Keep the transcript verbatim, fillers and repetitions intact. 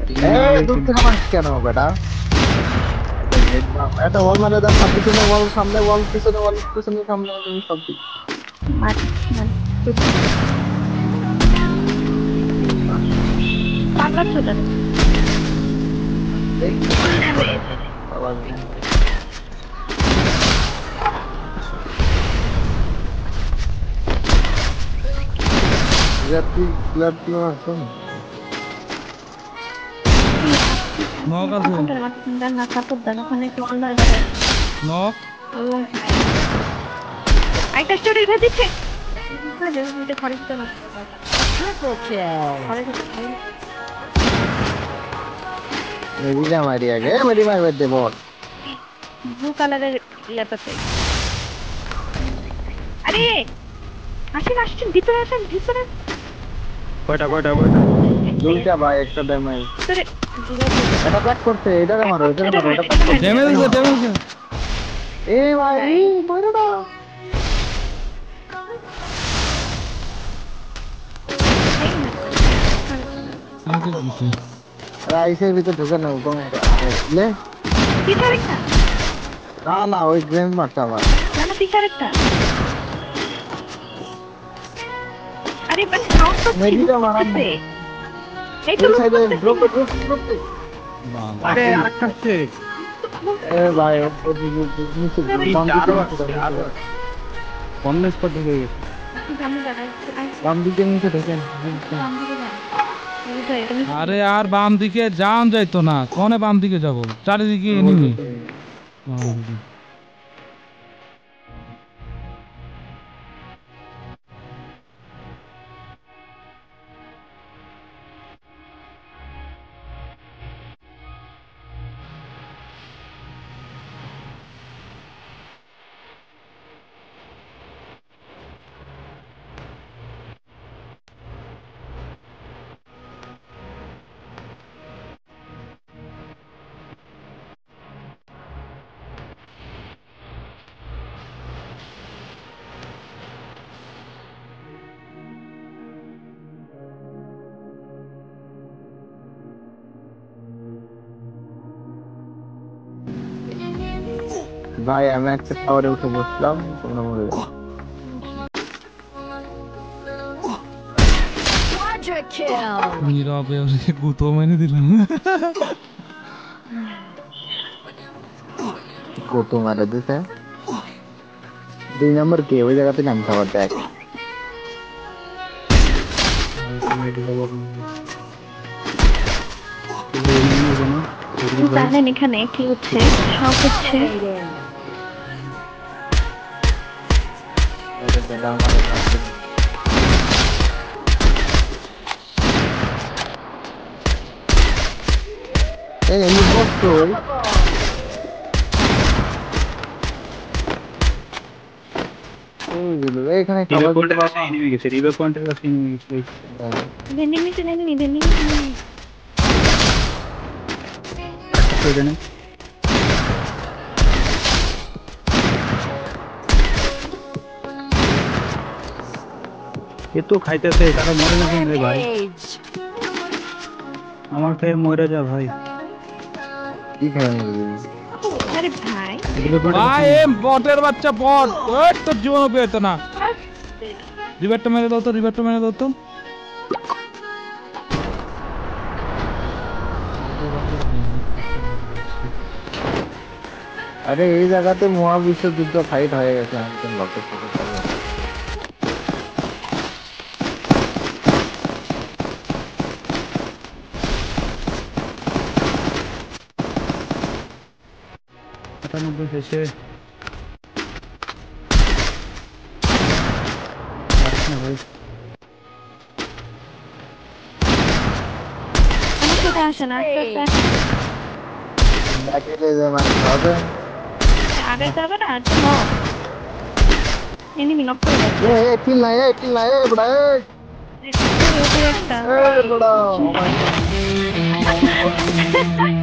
এই দূর থেকে মাস কেন বেটা? এটা ওয়াল মারে দাও, পিছনে ওয়াল, সামনে ওয়াল, পিছনে ওয়াল, পিছনে সামনে ওয়াল, সব দিক মার মার পাগলা ছোট এই বাবা জাতি ক্লাব ক্লাব আসুন নক আছে কোনটা মার না সাপোর্ট দাও ওখানে একটু অন হয়ে নক আইটা স্টোরি রেখে দিচ্ছে না যে এটা খড়ি দিতে না Triple kill. খড়ি দিতে মেরিনা মারি আগে মেরি মারবে দে বল ব্লু কালারের ল্যাপটপে আরে আসেন আসেন ভিতরে আসেন ভিতরে কয়টা কয়টা কয়টা দুইটা ভাই একটা ড্যামেজ ভিতরে এটা ব্যাক করতে এটা মারো এটা মারো এটা ড্যামেজ আছে ড্যামেজ আছে এ ভাই এই মারো না আমাকে দিছে রাইসের ভিতর ঢুকে না কোন লে ভিতরে একটা না না ওই গ্রেন মারটা আমার না ভিতরে একটা আরে বাস সাউন্ড তো মেডিটা মারাম এই তো সাইডে ড্রপ ড্রপ ড্রপ আরে আরেকটা আছে এ ভাই ও নিচে অন্য স্পট ঢুকে গেছে আমি দাঁড়াই বাম দিকে নিচে ঢোকেন আরে আর বাম দিকে যান যাইতো না কোনে বাম দিকে যাব চারিদিকে এনিমি ভাই আমি একটা টাওয়ারে উঠে বসলাম তোমরা মরে Quadra kill. নীরবে ওরে গুতো মেনে দিলাম কত মারা দিছে দুই নম্বর কে ওই জায়গাতে নামতে আবার দেখ জানেন এখানে কি হচ্ছে সব হচ্ছে এই আমি বসতো এখানে রিভার পয়েন্টের কাছে এনিমি গেছে রিভার পয়েন্টের কাছে এনিমি গেছে ভেন্ডিং মিশন এনে নি ভেন্ডিং তো জানে এ তো খাইতেছে তারা মরে না কেন রে ভাই Age. আমার খেয়ে মরে যা ভাই কি খাই আরে ভাই ভাই এম বটের বাচ্চা বট ওই তো জীবন পেত না রিভারটা মেরে দাও তো রিভারটা মেরে দাও তো আরে এই জায়গাতে মহাবিশ্ব যুদ্ধ ফাইট হয়ে গেছে আমি তো লক্ষ্য করে আটানব্বই শেষে ভাই আমার সাথে আসেন আস্তে আস্তে আগে যে মানে হবে আগে যাবে না তো এনিমি নক করে এ এ কিল নাই এ কিল নাই এ বড়া এ একটা এ বড়া